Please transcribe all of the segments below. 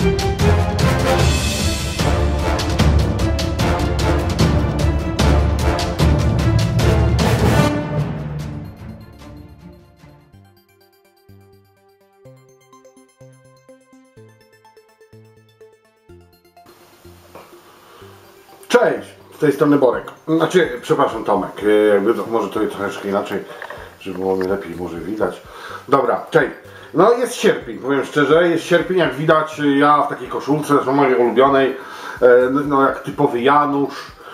Cześć, z tej strony Borek. Znaczy, przepraszam, Tomek. Jakby to, może to troszeczkę inaczej, żeby było mnie lepiej może widać. Dobra, cześć. No jest sierpień, powiem szczerze, jest sierpień, jak widać, ja w takiej koszulce, zresztą mojej ulubionej, no jak typowy Janusz.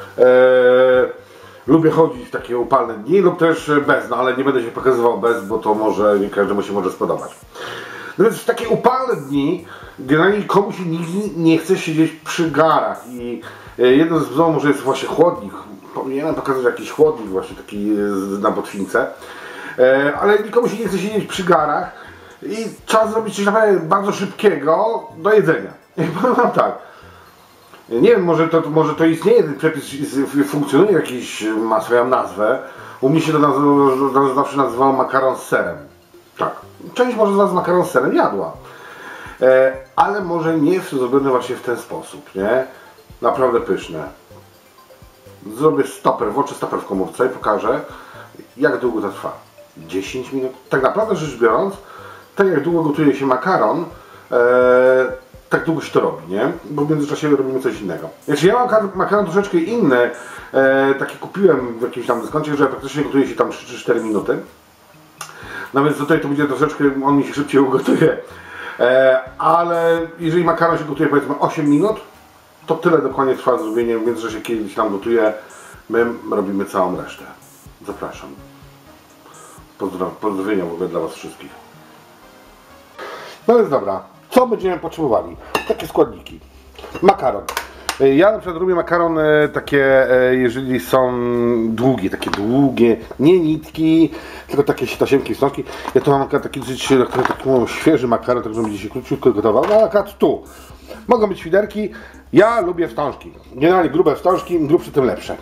Lubię chodzić w takie upalne dni lub też bez, no ale nie będę się pokazywał bez, bo to może nie każdemu się może spodobać. No więc w takie upalne dni generalnie komuś nigdy nie chce siedzieć przy garach i jeden z sposobów może jest właśnie chłodnik. Powinienem pokazać jakiś chłodnik właśnie taki na botwince, ale nikomu się nie chce siedzieć przy garach i trzeba zrobić coś naprawdę bardzo szybkiego do jedzenia. I powiem wam tak, nie wiem, może to istnieje, ten przepis funkcjonuje jakiś, ma swoją nazwę. U mnie się to zawsze nazywało makaron z serem. Tak, część może z was makaron z serem jadła, ale może nie jest to zrobione właśnie w ten sposób, nie? Naprawdę pyszne. Zrobię stoper, włączę stoper w komórce i pokażę, jak długo to trwa. 10 minut. Tak naprawdę rzecz biorąc, tak jak długo gotuje się makaron, tak długo się to robi, nie? Bo w międzyczasie robimy coś innego. Znaczy ja mam makaron troszeczkę inny, taki kupiłem w jakimś tam dyskoncie, że praktycznie gotuje się tam 3-4 minuty. No więc tutaj to będzie troszeczkę, on mi się szybciej ugotuje. Ale jeżeli makaron się gotuje powiedzmy 8 minut, to tyle dokładnie trwa zrobienie, w międzyczasie kiedyś tam gotuje, my robimy całą resztę. Zapraszam. Pozdrowienia w ogóle dla was wszystkich. No więc dobra, co będziemy potrzebowali? Takie składniki. Makaron. Ja na przykład lubię makaron takie, jeżeli są długie, takie długie, nie nitki, tylko takie tasiemki, wstążki. Ja tu mam taki dosyć świeży makaron, tak żeby będzie się króciutko gotował. No akurat tu. Mogą być świderki. Ja lubię wstążki. Generalnie grube wstążki, im grubsze tym lepsze.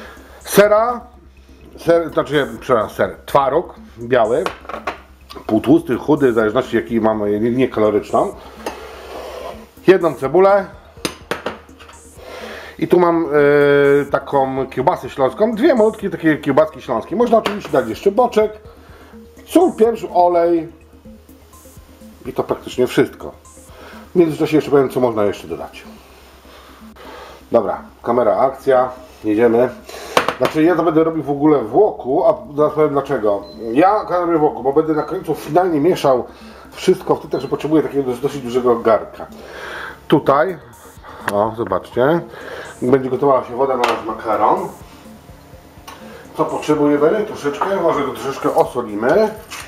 Ser, twaróg biały, półtłusty, chudy, w zależności jaki mamy linię kaloryczną. Jedną cebulę. I tu mam taką kiełbasę śląską, dwie malutkie takie kiełbaski śląskie. Można oczywiście dać jeszcze boczek, sól, pieprz, olej i to praktycznie wszystko. W międzyczasie jeszcze powiem, co można jeszcze dodać. Dobra, kamera, akcja, jedziemy. Znaczy ja to będę robił w ogóle w łoku, a zaraz powiem dlaczego. Ja robię w łoku, bo będę na końcu finalnie mieszał wszystko w tym, także potrzebuję takiego dosyć dużego garnka. Tutaj, o zobaczcie, będzie gotowała się woda na nasz makaron. Co potrzebujemy? Troszeczkę, może go troszeczkę osolimy.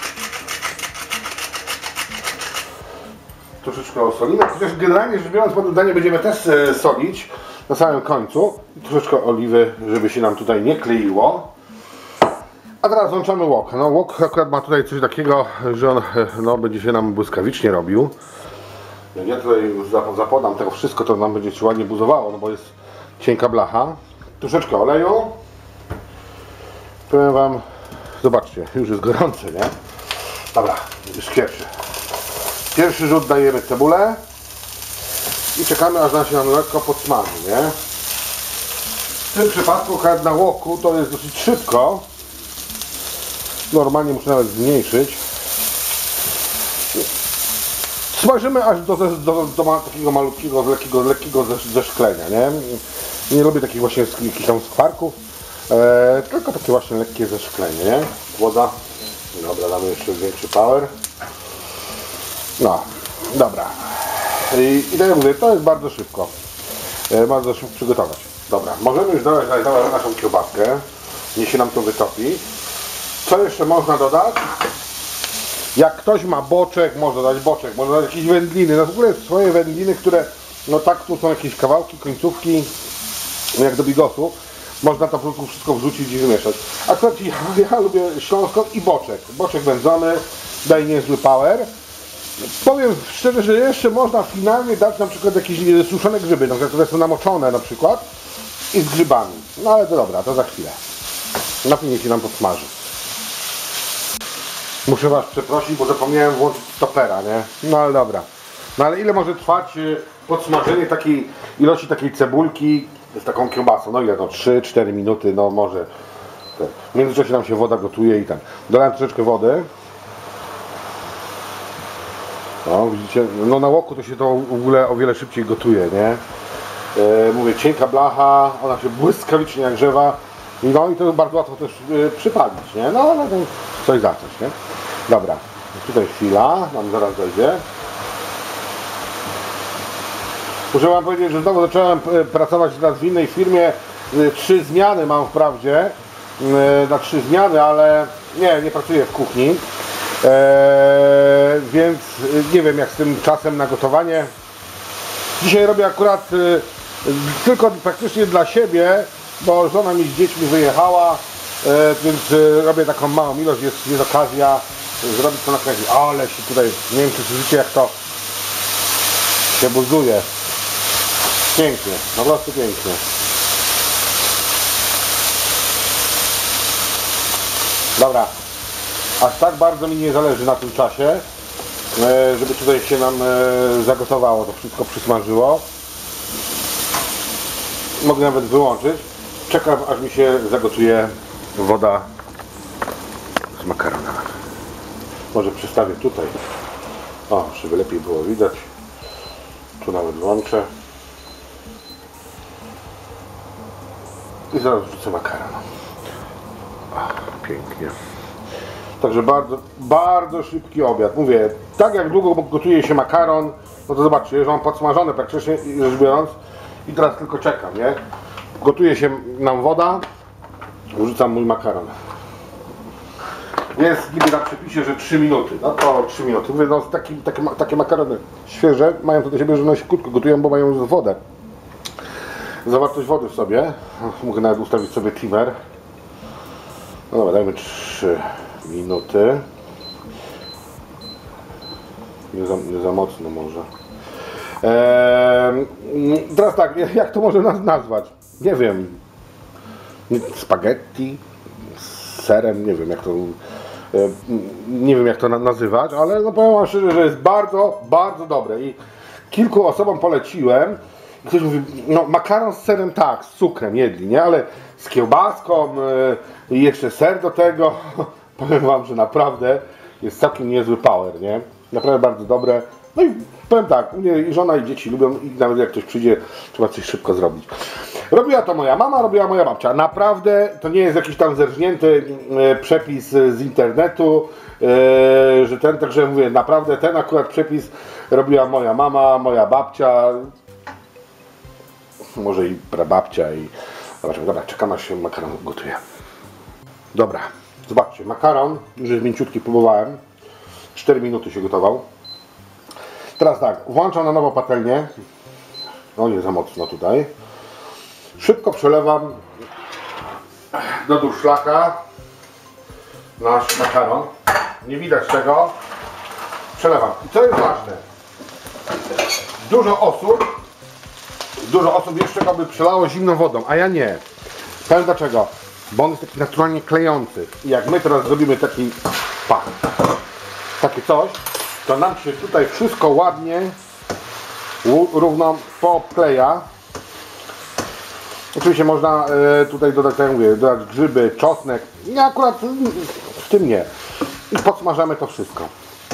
Chociaż generalnie rzecz biorąc pod uwagę będziemy też solić na samym końcu. Troszeczkę oliwy, żeby się nam tutaj nie kleiło. A teraz włączamy łok. No łok akurat ma tutaj coś takiego, że on będzie się nam błyskawicznie robił. Jak ja tutaj zapodam tego wszystko, to nam będzie się ładnie buzowało, no bo jest cienka blacha. Troszeczkę oleju. Powiem wam, zobaczcie, już jest gorące, nie? Dobra, już pierwszy rzut dajemy cebulę i czekamy, aż nam się lekko podsmaży, nie? W tym przypadku na łoku to jest dosyć szybko. Normalnie muszę nawet zmniejszyć. Smażymy aż do takiego malutkiego, lekkiego zeszklenia, nie? Nie lubię takich właśnie jakichś tam skwarków, tylko takie właśnie lekkie zeszklenie, nie? Woda. Dobra, damy jeszcze większy power. No, dobra. I tak jak mówię, to jest bardzo szybko przygotować. Dobra, możemy już dawać naszą kiełbaskę, niech się nam to wytopi. Co jeszcze można dodać? Jak ktoś ma boczek, można dać boczek, można dać jakieś wędliny. No w ogóle swoje wędliny, które, no tak, tu są jakieś kawałki, końcówki, jak do bigosu. Można to po prostu wszystko wrzucić i wymieszać. Akurat ja lubię śląską i boczek. Boczek wędzony, daje niezły power. Powiem szczerze, że jeszcze można finalnie dać na przykład jakieś suszone grzyby, które są namoczone na przykład i z grzybami. No ale to dobra, to za chwilę. Na pewno się nam podsmaży. Muszę was przeprosić, bo zapomniałem włączyć stopera, nie? No ale dobra. No ale ile może trwać podsmażenie takiej ilości takiej cebulki z taką kiełbasą? No ile? No 3-4 minuty, no może. W międzyczasie nam się woda gotuje i tam. Dolałem troszeczkę wody. No widzicie, no na łoku to się to w ogóle o wiele szybciej gotuje, nie? Mówię, cienka blacha, ona się błyskawicznie nagrzewa. No i to bardzo łatwo też przypalić, nie? No ale to coś za coś, nie? Dobra, tutaj chwila, nam zaraz dojdzie. Muszę wam powiedzieć, że znowu zacząłem pracować teraz w innej firmie. 3 zmiany mam wprawdzie. Na 3 zmiany, ale nie pracuję w kuchni. Więc nie wiem jak z tym czasem na gotowanie. Dzisiaj robię akurat tylko praktycznie dla siebie, bo żona mi z dziećmi wyjechała, więc robię taką małą ilość, jest okazja zrobić to na kręgu. Ale się tutaj, nie wiem czy słyszycie jak to się buzuje. Pięknie, po prostu pięknie. Dobra, aż tak bardzo mi nie zależy na tym czasie, żeby tutaj się nam zagotowało, to wszystko przysmażyło. Mogę nawet wyłączyć. Czekam aż mi się zagotuje woda z makaronem. Może przestawię tutaj. O, żeby lepiej było widać. Tu nawet włączę. I zaraz wrzucę makaron. Pięknie. Także bardzo szybki obiad. Mówię, tak jak długo gotuje się makaron, no to zobaczcie, już mam podsmażone praktycznie rzecz biorąc. I teraz tylko czekam, nie? Gotuje się nam woda, wrzucam mój makaron. Jest niby na przepisie, że 3 minuty. No to 3 minuty. Mówię, no takie makarony świeże mają to do siebie, że one się krótko gotują, bo mają już wodę. Zawartość wody w sobie. Mogę nawet ustawić sobie timer. No dobra, dajmy 3 minuty. Nie za mocno może. Teraz tak, jak to może nas nazwać? Nie wiem. Spaghetti z serem, nie wiem jak to. Nie wiem jak to nazywać, ale no powiem wam szczerze, że jest bardzo dobre i kilku osobom poleciłem. Ktoś mówi, no makaron z serem tak, z cukrem jedli, nie? Ale z kiełbaską i jeszcze ser do tego, powiem wam, że naprawdę jest całkiem niezły power, nie? Naprawdę bardzo dobre. No i powiem tak, mnie i żona i dzieci lubią i nawet jak ktoś przyjdzie, trzeba coś szybko zrobić. Robiła to moja mama, robiła moja babcia. Naprawdę to nie jest jakiś tam zerżnięty przepis z internetu, że ten, także mówię, naprawdę ten akurat przepis robiła moja mama, moja babcia, może i prababcia i zobaczymy. Dobra, czekam aż się makaron gotuje. Dobra, zobaczcie, makaron już jest mięciutki, próbowałem. 4 minuty się gotował. Teraz tak, włączam na nowo patelnię. No nie za mocno tutaj. Szybko przelewam do durszlaka nasz makaron. Nie widać tego. Przelewam. I co jest ważne? Dużo osób jeszcze go by przelało zimną wodą, a ja nie. Powiem dlaczego? Bo on jest taki naturalnie klejący. I jak my teraz zrobimy taki takie coś, to nam się tutaj wszystko ładnie równo pokleja. Oczywiście można tutaj dodać, tak jak mówię, dodać grzyby, czosnek. Ja akurat w tym nie. I podsmażamy to wszystko.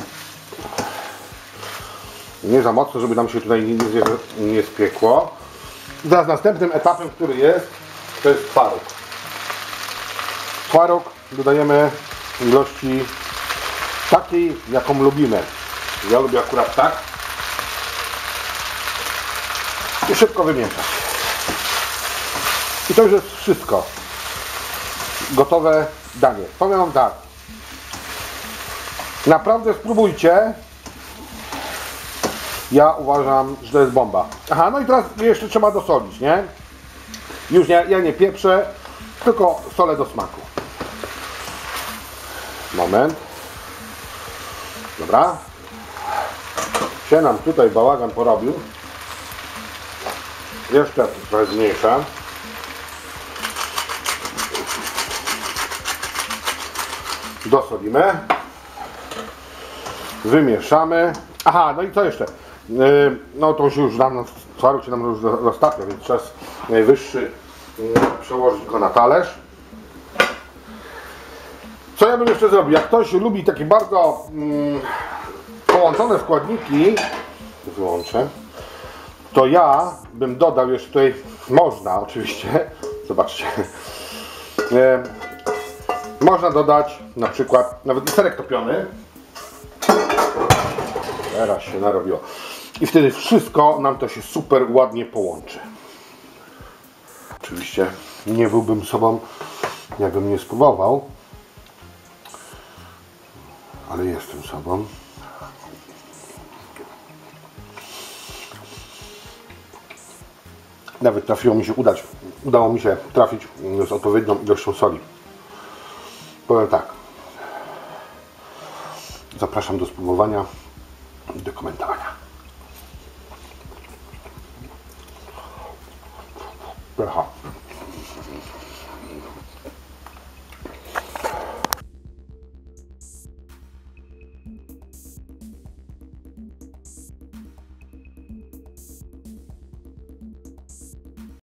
Nie za mocno, żeby nam się tutaj nie spiekło. I teraz następnym etapem, który jest, to jest twaróg. Twaróg dodajemy w ilości takiej, jaką lubimy. Ja lubię akurat tak. I szybko wymieszać. I to już jest wszystko. Gotowe danie. Powiem wam tak. Naprawdę spróbujcie. Ja uważam, że to jest bomba. Aha, no i teraz jeszcze trzeba dosolić, nie? Już ja nie pieprzę, tylko solę do smaku. Moment. Dobra. Się nam tutaj bałagan porobił. Jeszcze trochę zmniejszę. Dosolimy. Wymieszamy. Aha, no i co jeszcze? No to się już dawno, twaróg się nam już roztapia, więc czas najwyższy przełożyć go na talerz. Co ja bym jeszcze zrobił? Jak ktoś lubi takie bardzo połączone składniki, wyłączę, to ja bym dodał jeszcze tutaj, można oczywiście, zobaczcie, można dodać na przykład nawet serek topiony. Teraz się narobiło. I wtedy wszystko nam to się super ładnie połączy. Oczywiście nie byłbym sobą, jakbym nie spróbował. Ale jestem sobą. Nawet udało mi się trafić z odpowiednią ilością soli. Powiem tak. Zapraszam do spróbowania i do komentowania. Pycha.